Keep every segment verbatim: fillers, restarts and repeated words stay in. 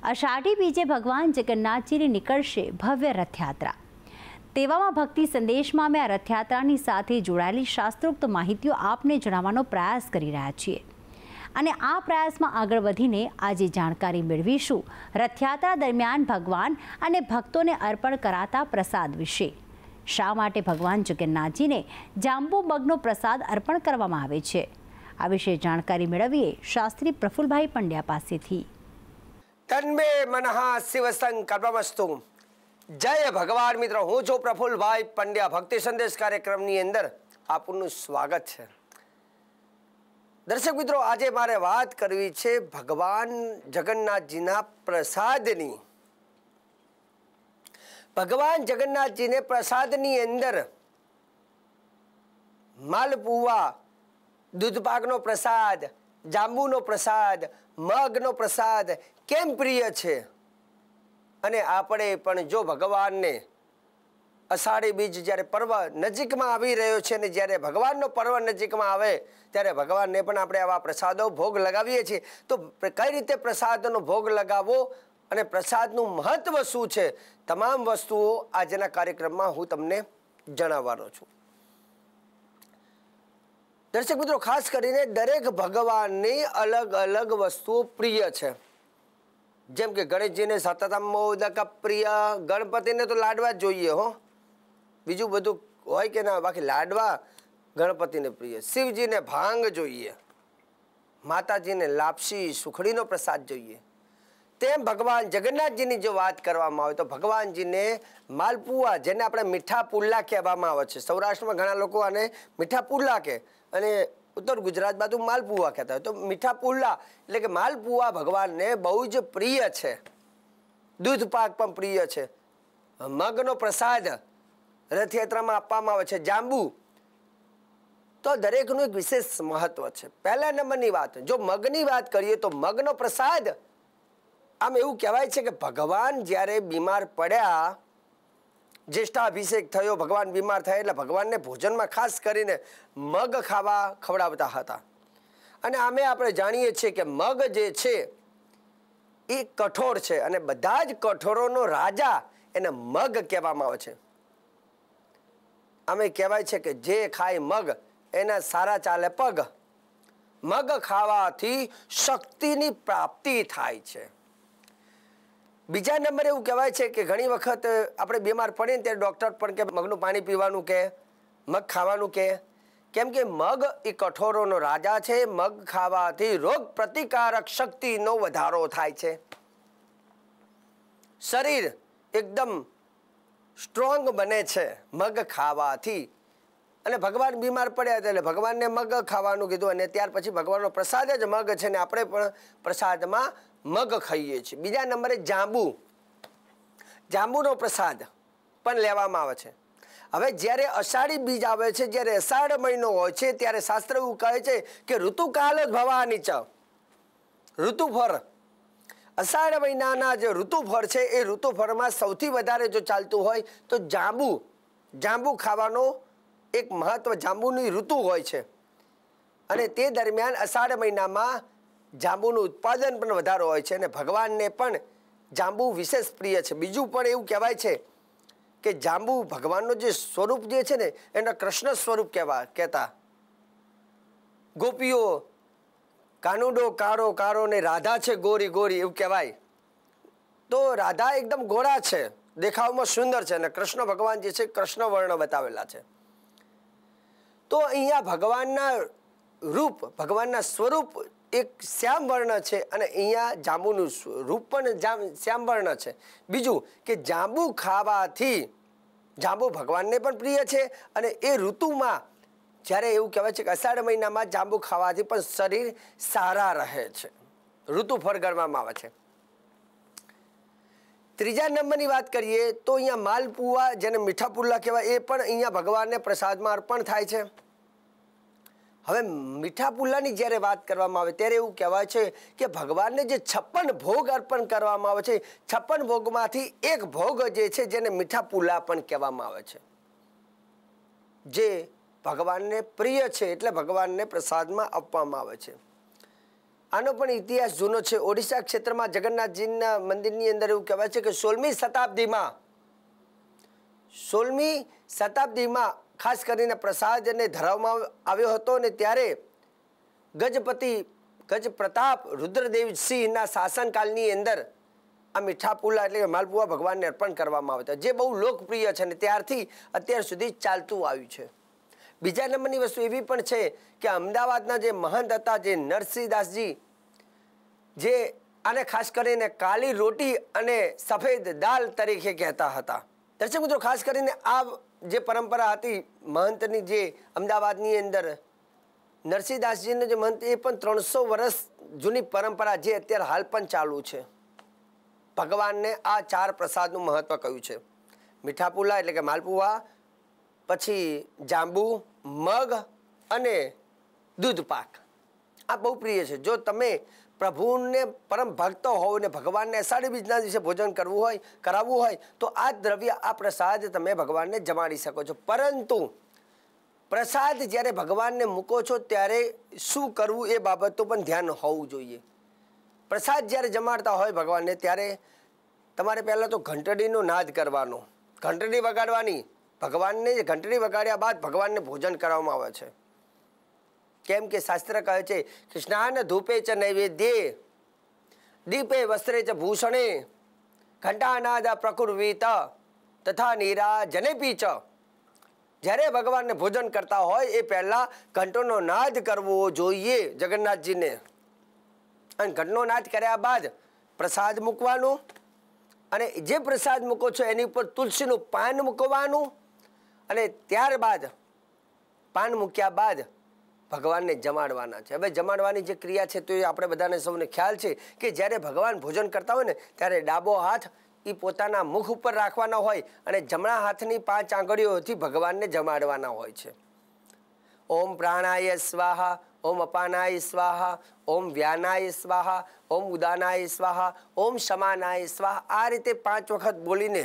અષાઢી બીજે ભગવાન જગન્નાથજીની નીકળશે ભવ્ય રથયાત્રા। તેવામાં ભક્તિ સંદેશમાં અમે આ રથયાત્રાની સાથે જોડાયેલી શાસ્ત્રોક્ત માહિતીઓ આપને જણાવવાનો પ્રયાસ કરી રહ્યા છીએ અને આ પ્રયાસમાં આગળ વધીને આજે જાણકારી મેળવીશું રથયાત્રા દરમિયાન ભગવાન અને ભક્તોને અર્પણ કરાતા પ્રસાદ વિશે। શા માટે ભગવાન જગન્નાથજીને જાંબુ મગનો પ્રસાદ અર્પણ કરવામાં આવે છે, આ વિશે જાણકારી મેળવીએ શાસ્ત્રી પ્રફુલભાઈ પંડ્યા પાસેથી। તન્મે મનઃ શિવ સંકલ્પમસ્તુ। જય ભગવાન મિત્રો, હું છું પ્રફુલભાઈ પંડ્યા। ભક્તિ સંદેશ કાર્યક્રમની અંદર આપનું સ્વાગત છે। દર્શક મિત્રો, આજે મારે વાત કરવી છે ભગવાન જગન્નાથજીના પ્રસાદની। ભગવાન જગન્નાથજીને પ્રસાદની અંદર માલપુઆ, દૂધપાકનો પ્રસાદ, જાંબુનો પ્રસાદ, મગનો પ્રસાદ કેમ પ્રિય છે અને આપણે પણ જો ભગવાનને અષાઢી બીજ જ્યારે પર્વ નજીકમાં આવી રહ્યો છે અને જ્યારે ભગવાનનો પર્વ નજીકમાં આવે ત્યારે ભગવાનને પણ આપણે આવા પ્રસાદો ભોગ લગાવીએ છીએ। તો કઈ રીતે પ્રસાદનો ભોગ લગાવવો અને પ્રસાદનું મહત્વ શું છે, તમામ વસ્તુઓ આજના કાર્યક્રમમાં હું તમને જણાવવાનો છું। દર્શક મિત્રો, ખાસ કરીને દરેક ભગવાનની અલગ અલગ વસ્તુઓ પ્રિય છે। જેમ કે ગણેશજીને સતતમ મોદક પ્રિય, ગણપતિને તો લાડવા જ જોઈએ હો, બીજું બધું હોય કે ના, બાકી લાડવા ગણપતિને પ્રિય। શિવજીને ભાંગ જોઈએ, માતાજીને લાપસી સુખડીનો પ્રસાદ જોઈએ। તેમ ભગવાન જગન્નાથજીની જો વાત કરવામાં આવે તો ભગવાનજીને માલપુઆ, જેને આપણે મીઠા પુલ્લા કહેવામાં આવે છે, સૌરાષ્ટ્રમાં ઘણા લોકો આને મીઠા પુલ્લા કહે અને ઉત્તર ગુજરાત બાજુ માલપુઆ કહેતા હોય, તો મીઠા પુલ્લા એટલે કે માલપુઆ ભગવાનને બહુ જ પ્રિય છે। દૂધ પાક પણ પ્રિય છે। મગનો પ્રસાદ રથયાત્રામાં આપવામાં આવે છે। જાંબુ તો દરેકનું એક વિશેષ મહત્વ છે। પહેલા નંબરની વાત, જો મગની વાત કરીએ તો મગનો પ્રસાદ, આમ એવું કહેવાય છે કે ભગવાન જ્યારે બીમાર પડ્યા, જ્યેષ્ઠાભિષેક થયો, ભગવાન બીમાર થયા એટલે ભગવાનને ભોજનમાં ખાસ કરીને મગ ખાવા ખવડાવતા હતા। અને આમે આપણે જાણીએ છીએ કે મગ જે છે એ કઠોળ છે અને બધા જ કઠોળોનો રાજા એને મગ કહેવામાં આવે છે। આમે કહેવાય છે કે જે ખાય મગ એના સારા ચાલે પગ। મગ ખાવાથી શક્તિની પ્રાપ્તિ થાય છે। બીજા નંબરે એવું કહેવાય છે કે ઘણી વખત આપણે બીમાર પડીએ ને ત્યારે ડૉક્ટર પણ કે મગનું પાણી પીવાનું કે મગ ખાવાનું કે, કેમ કે મગ એ કઠોળોનો રાજા છે। મગ ખાવાથી રોગ પ્રતિકારક શક્તિનો વધારો થાય છે। શરીર એકદમ સ્ટ્રોંગ બને છે મગ ખાવાથી। અને ભગવાન બીમાર પડ્યા હતા એટલે ભગવાનને મગ ખાવાનું કીધું અને ત્યાર પછી ભગવાનનો પ્રસાદ જ મગ છે ને આપણે પણ પ્રસાદમાં મગ ખાઈએ છીએ। બીજા નંબરે જાંબુ, જાંબુનો પ્રસાદ પણ લેવામાં આવે છે। હવે જ્યારે અષાઢી બીજ આવે છે, જ્યારે અષાઢ મહિનો હોય છે ત્યારે શાસ્ત્ર એવું કહે છે કે ઋતુકાલ જ ભવાની ચ, ઋતુફળ, અષાઢ મહિનાના જે ઋતુફળ છે એ ઋતુફળમાં સૌથી વધારે જો ચાલતું હોય તો જાંબુ, જાંબુ ખાવાનો એક મહત્વ, જાંબુની ઋતુ હોય છે અને તે દરમિયાન અષાઢ મહિનામાં જાંબુનું ઉત્પાદન પણ વધારે હોય છે અને ભગવાનને પણ જાંબુ વિશેષ પ્રિય છે। બીજું પણ એવું કહેવાય છે કે જાંબુ ભગવાનનું જે સ્વરૂપ જે છે ને એના કૃષ્ણ સ્વરૂપ કહેવા કહેતા। ગોપીઓ કાનુડો કારો કારો ને રાધા છે ગોરી ગોરી એવું કહેવાય। તો રાધા એકદમ ગોરા છે, દેખાવમાં સુંદર છે અને કૃષ્ણ ભગવાન જે છે કૃષ્ણ વર્ણ બતાવેલા છે। તો અહીંયા ભગવાનના રૂપ, ભગવાનના સ્વરૂપ એક શ્યામ વર્ણ છે અને અહીંયા જાંબુનું રૂપ પણ શ્યામ વર્ણ છે। બીજું કે જાંબુ ખાવાથી, જાંબુ ભગવાનને પણ પ્રિય છે અને એ ઋતુમાં જ્યારે એવું કહેવાય છે કે અષાઢ મહિનામાં જાંબુ ખાવાથી પણ શરીર સારા રહે છે, ઋતુફળ ગણવામાં આવે છે। ત્રીજા નંબરની વાત કરીએ તો અહીંયા માલપુઆ, જેને મીઠા પુલ્લા કહેવાય, એ પણ અહીંયા ભગવાનને પ્રસાદમાં અર્પણ થાય છે। હવે મીઠા પુલ્લાની જ્યારે વાત કરવામાં આવે ત્યારે એવું કહેવાય છે કે ભગવાનને જે છપ્પન ભોગ અર્પણ કરવામાં આવે છે, છપ્પન ભોગમાંથી એક ભોગ જે છે જેને મીઠા પુલ્લા પણ કહેવામાં આવે છે, જે ભગવાનને પ્રિય છે એટલે ભગવાનને પ્રસાદમાં આપવામાં આવે છે। આનો પણ ઇતિહાસ જૂનો છે. ઓડિશા ક્ષેત્રમાં જગન્નાથજીના મંદિરની અંદર એવું કહેવાય છે કે સોળમી શતાબ્દીમાં સોળમી શતાબ્દીમાં ખાસ કરીને પ્રસાદને ધરાવવામાં આવ્યો હતો અને ત્યારે ગજપતિ ગજ પ્રતાપ રુદ્રદેવસિંહના શાસનકાળની અંદર આ મીઠા પુલા એટલે કે માલપુઆ ભગવાનને અર્પણ કરવામાં આવ્યા હતા, જે બહુ લોકપ્રિય છે અને ત્યારથી અત્યાર સુધી ચાલતું આવ્યું છે. બીજા નંબરની વસ્તુ એવી પણ છે કે અમદાવાદના જે મહંત હતા, જે નરસિંહદાસજી, જે આને ખાસ કરીને કાલી રોટી અને સફેદ દાલ તરીકે કહેતા હતા. દર્શક મિત્રો, ખાસ કરીને આ જે પરંપરા હતી મહંતની, જે અમદાવાદની અંદર નરસિંહદાસજીનો જે મહંત, એ પણ ત્રણસો વર્ષ જૂની પરંપરા, જે અત્યારે હાલ પણ ચાલુ છે. ભગવાનને આ ચાર પ્રસાદનું મહત્વ કહ્યું છે. મીઠા પુલા એટલે કે માલપુઆ, પછી જાંબુ, મગ અને દૂધ પાક. આ બહુ પ્રિય છે. જો તમે પ્રભુને પરમ ભક્ત હોવ ને ભગવાનને અષાઢી બીજના દિવસે ભોજન કરવું હોય કરાવવું હોય તો આ દ્રવ્ય, આ પ્રસાદ તમે ભગવાનને જમાડી શકો છો. પરંતુ પ્રસાદ જ્યારે ભગવાનને મૂકો છો ત્યારે શું કરવું એ બાબતો પણ ધ્યાન હોવું જોઈએ. પ્રસાદ જ્યારે જમાડતા હોય ભગવાનને ત્યારે તમારે પહેલાં તો ઘંટડીનો નાદ કરવાનો, ઘંટડી વગાડવાની. ભગવાનને ઘંટડી વગાડ્યા બાદ ભગવાનને ભોજન કરવામાં આવે છે. કેમ કે શાસ્ત્ર કહે છે કે સ્નાન ધૂપે ચ નૈવેદ્યે દીપે વસ્ત્રે ચ ભૂષણે ઘંટાનાદ પ્રકુર્વીત તથા નીરાજને પીચ. જ્યારે ભગવાનને ભોજન કરતા હોય એ પહેલાં ઘંટોનો નાદ કરવો જોઈએ જગન્નાથજીને, અને ઘંટનો નાદ કર્યા બાદ પ્રસાદ મૂકવાનું, અને જે પ્રસાદ મૂકો છો એની ઉપર તુલસીનું પાન મૂકવાનું, અને ત્યારબાદ પાન મૂક્યા બાદ ભગવાનને જમાડવાના છે. હવે જમાડવાની જે ક્રિયા છે તો એ આપણે બધાને સૌને ખ્યાલ છે કે જ્યારે ભગવાન ભોજન કરતા હોય ને ત્યારે ડાબો હાથ એ પોતાના મુખ ઉપર રાખવાના હોય અને જમણા હાથની પાંચ આંગળીઓથી ભગવાનને જમાડવાના હોય છે. ઓમ પ્રાણાય સ્વાહા, ઓમ અપાનાય સ્વાહા, ઓમ વ્યાનાય સ્વાહા, ઓમ ઉદાનાય સ્વાહા, ઓમ સમાનાય સ્વાહા. આ રીતે પાંચ વખત બોલીને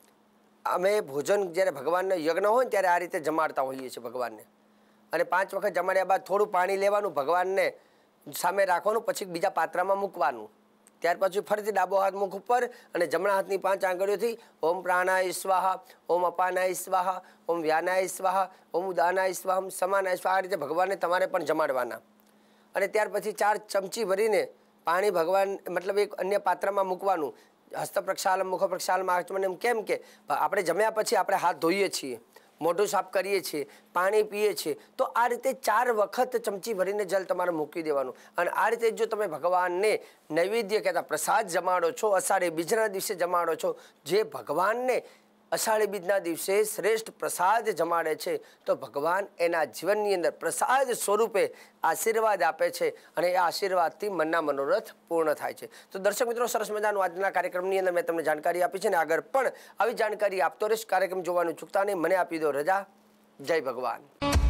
અમે ભોજન જ્યારે ભગવાનનો યજ્ઞ હોય ત્યારે આ રીતે જમાડતા હોઈએ છીએ ભગવાનને. અને પાંચ વખત જમાડ્યા બાદ થોડું પાણી લેવાનું, ભગવાનને સામે રાખવાનું, પછી બીજા પાત્રમાં મૂકવાનું. ત્યાર પછી ફરીથી ડાબો હાથ મુખ ઉપર અને જમણા હાથની પાંચ આંગળીઓથી ઓમ પ્રાણાય સ્વાહા, ઓમ અપાનાય સ્વાહા, ઓમ વ્યાનાય સ્વાહા, ઓમ ઉદાનાય સ્વાહા, ઓમ સમાનાય સ્વાહા. આ રીતે ભગવાનને તમારે પણ જમાડવાના. અને ત્યાર પછી ચાર ચમચી ભરીને પાણી ભગવાન મતલબ એક અન્ય પાત્રમાં મૂકવાનું. હસ્ત પ્રક્ષાલન, મુખ પ્રક્ષાલન, આચમન. એમ કેમ કે આપણે જમ્યા પછી આપણે હાથ ધોઈએ છીએ, મોઢું સાફ કરીએ છીએ, પાણી પીએ છીએ, તો આ રીતે ચાર વખત ચમચી ભરીને જલ તમારે મૂકી દેવાનું. અને આ રીતે જો તમે ભગવાનને નૈવેદ્ય કહેતા પ્રસાદ જમાડો છો, અષાઢી બીજના દિવસે જમાડો છો, જે ભગવાનને અષાઢી બીજના દિવસે શ્રેષ્ઠ પ્રસાદ જમાડે છે, તો ભગવાન એના જીવનની અંદર પ્રસાદ સ્વરૂપે આશીર્વાદ આપે છે અને એ આશીર્વાદથી મનના મનોરથ પૂર્ણ થાય છે. તો દર્શક મિત્રો, સરસ મજાનું આજના કાર્યક્રમની અંદર મેં તમને જાણકારી આપી છે અને આગળ પણ આવી જાણકારી આપતો રહીશ. કાર્યક્રમ જોવાનું ચૂકતા નહીં. મને આપી દો રજા. જય ભગવાન.